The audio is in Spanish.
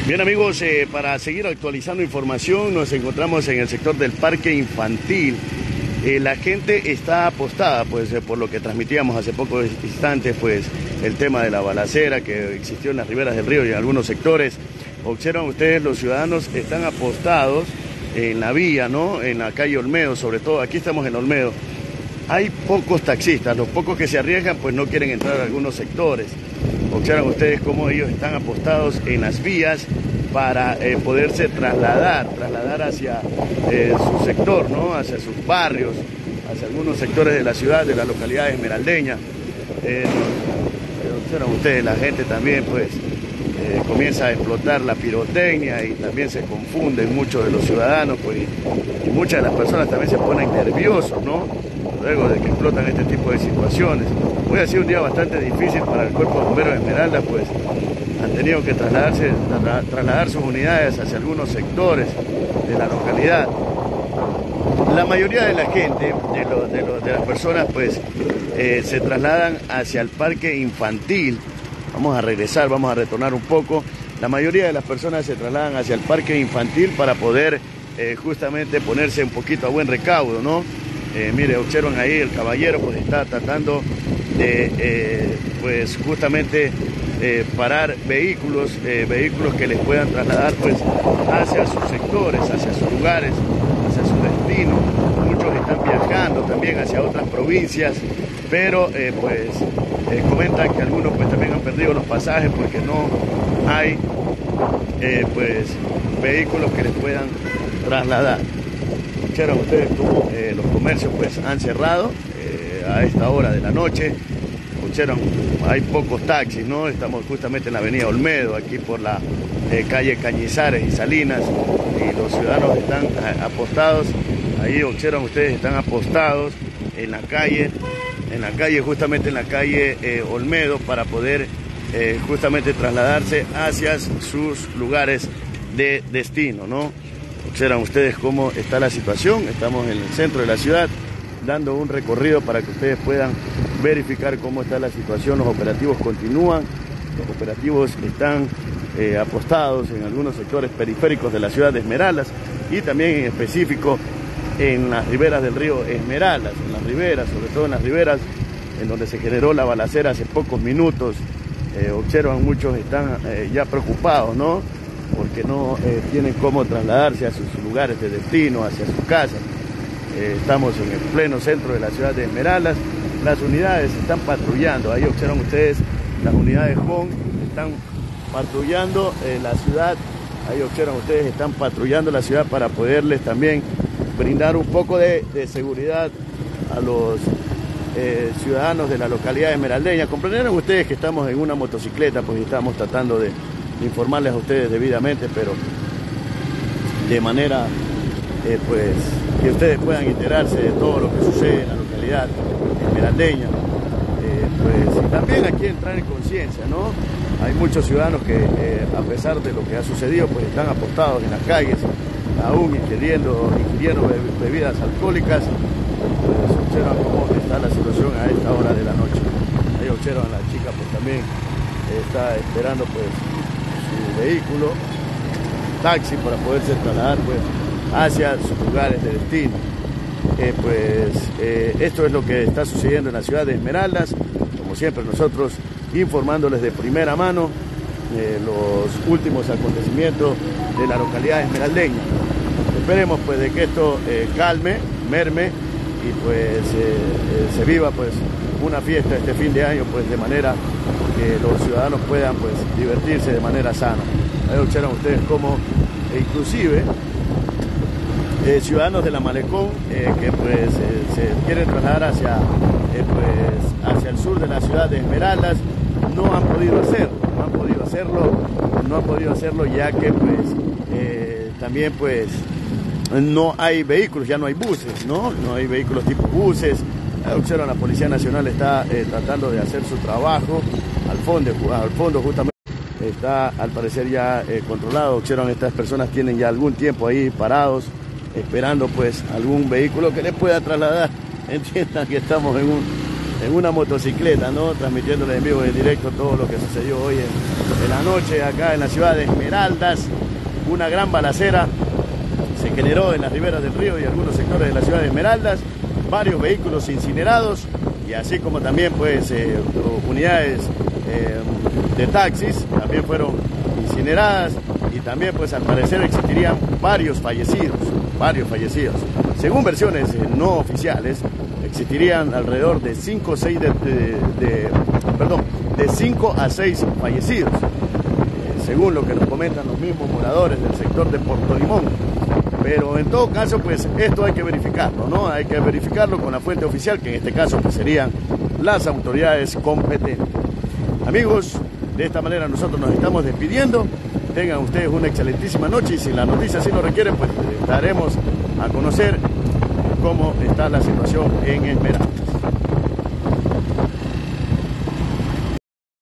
Bien amigos, para seguir actualizando información nos encontramos en el sector del parque infantil. La gente está apostada, pues por lo que transmitíamos hace pocos instantes, pues el tema de la balacera que existió en las riberas del río y en algunos sectores. Observan ustedes, los ciudadanos están apostados en la vía, ¿no? En la calle Olmedo, sobre todo, aquí estamos en Olmedo. Hay pocos taxistas, los pocos que se arriesgan pues no quieren entrar a algunos sectores. Observan ustedes cómo ellos están apostados en las vías para poderse trasladar hacia su sector, ¿no? Hacia sus barrios, hacia algunos sectores de la ciudad, de la localidad esmeraldeña. Observan ustedes, la gente también pues comienza a explotar la pirotecnia y también se confunden muchos de los ciudadanos, pues, y muchas de las personas también se ponen nerviosos, ¿no? Luego de que explotan este tipo de situaciones. Hoy ha sido un día bastante difícil para el Cuerpo de Bomberos de Esmeraldas, pues han tenido que trasladar sus unidades hacia algunos sectores de la localidad. La mayoría de la gente, de las personas, pues se trasladan hacia el parque infantil. Vamos a regresar, vamos a retornar un poco. La mayoría de las personas se trasladan hacia el parque infantil para poder justamente ponerse un poquito a buen recaudo, ¿no? Mire, observan ahí, el caballero pues está tratando de pues justamente parar vehículos que les puedan trasladar pues hacia sus sectores, hacia sus lugares, hacia su destino. Muchos están viajando también hacia otras provincias, pero comentan que algunos pues también han perdido los pasajes porque no hay pues vehículos que les puedan trasladar. Escucharon ustedes cómo los comercios pues han cerrado a esta hora de la noche. Escucharon, hay pocos taxis, ¿no? Estamos justamente en la avenida Olmedo, aquí por la calle Cañizares y Salinas, y los ciudadanos están apostados. Ahí observan ustedes, están apostados en la calle, justamente en la calle Olmedo, para poder justamente trasladarse hacia sus lugares de destino, ¿no? Observan ustedes cómo está la situación. Estamos en el centro de la ciudad dando un recorrido para que ustedes puedan verificar cómo está la situación. Los operativos continúan, los operativos están apostados en algunos sectores periféricos de la ciudad de Esmeraldas y también en específico en las riberas del río Esmeraldas, en las riberas, sobre todo en las riberas en donde se generó la balacera hace pocos minutos. Observan, muchos están ya preocupados, ¿no? Porque no tienen cómo trasladarse a sus lugares de destino, hacia sus casas. Estamos en el pleno centro de la ciudad de Esmeraldas. Las unidades están patrullando. Ahí observan ustedes, las unidades JON están patrullando la ciudad. Ahí observan ustedes, están patrullando la ciudad para poderles también brindar un poco de seguridad a los ciudadanos de la localidad esmeraldeña. Comprenderán ustedes que estamos en una motocicleta, pues estamos tratando de informarles a ustedes debidamente, pero de manera pues que ustedes puedan enterarse de todo lo que sucede en la localidad esmeraldeña. Pues y también aquí entrar en conciencia, ¿no? Hay muchos ciudadanos que a pesar de lo que ha sucedido, pues están apostados en las calles, aún ingiriendo bebidas alcohólicas. Pues observan cómo está la situación a esta hora de la noche. Ahí observan, la chica pues también está esperando pues su vehículo, taxi, para poderse trasladar pues hacia sus lugares de destino. Esto es lo que está sucediendo en la ciudad de Esmeraldas. Como siempre, nosotros informándoles de primera mano los últimos acontecimientos de la localidad esmeraldeña. Esperemos pues de que esto merme y pues se viva pues una fiesta este fin de año, pues de manera que los ciudadanos puedan pues divertirse de manera sana. Ahí observan ustedes cómo inclusive ciudadanos de la Malecón que pues se quieren trasladar hacia el sur de la ciudad de Esmeraldas, no han podido hacerlo ya que pues también pues no hay vehículos, ya no hay buses, no hay vehículos tipo buses. Observan, la Policía Nacional está tratando de hacer su trabajo. Al fondo justamente está al parecer ya controlado. Observan, estas personas tienen ya algún tiempo ahí parados, esperando pues algún vehículo que les pueda trasladar. Entiendan que estamos en una motocicleta, ¿no? Transmitiéndole en vivo y en directo todo lo que sucedió hoy en la noche acá en la ciudad de Esmeraldas. Una gran balacera se generó en las riberas del río y algunos sectores de la ciudad de Esmeraldas, varios vehículos incinerados y así como también pues unidades de taxis también fueron incineradas y también pues al parecer existirían varios fallecidos. Según versiones no oficiales, existirían alrededor de 5 a 6 fallecidos, según lo que nos comentan los mismos moradores del sector de Puerto Limón. Pero en todo caso, pues esto hay que verificarlo, ¿no? Hay que verificarlo con la fuente oficial, que en este caso pues serían las autoridades competentes. Amigos, de esta manera nosotros nos estamos despidiendo. Tengan ustedes una excelentísima noche y si la noticia así lo requiere, pues daremos a conocer cómo está la situación en Esmeraldas.